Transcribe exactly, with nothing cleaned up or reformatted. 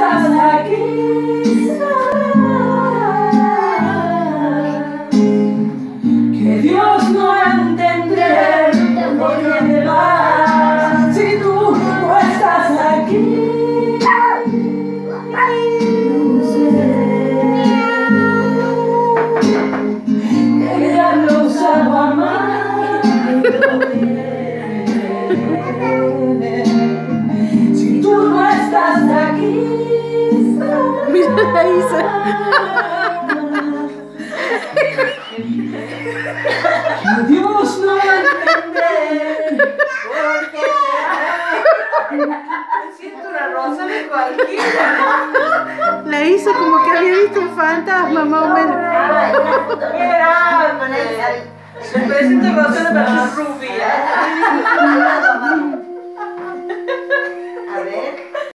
estás aquí, que Dios no va a entender por qué te vas si tú no estás aquí. Ella lo sabe amar, si tú no estás aquí. Mira la Isa. Que Dios no va a entender porque te amo. Siento una rosa de cualquiera. La hizo como que había visto un fantasma, más o menos. ¡Qué grande! Se presenta Rosana para ser rubia.